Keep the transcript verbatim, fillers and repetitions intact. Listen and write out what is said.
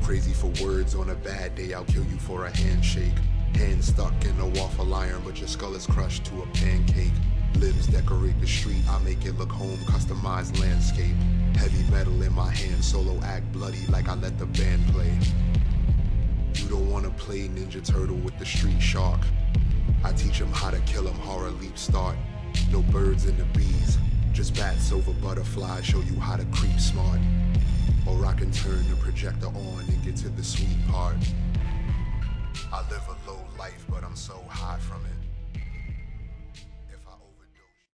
Crazy for words, on a bad day I'll kill you for a handshake. Hand stuck in a waffle iron, but your skull is crushed to a pancake. Limbs decorate the street, I make it look home, customized landscape. Heavy metal in my hand, solo act bloody like I let the band play. You don't wanna play Ninja Turtle with the street shark. I teach him how to kill him, horror leap start. No birds in the bees, just bats over butterflies, show you how to creep smart. Or I can turn the projector on and get to the sweet part. I live a low life, but I'm so high from it.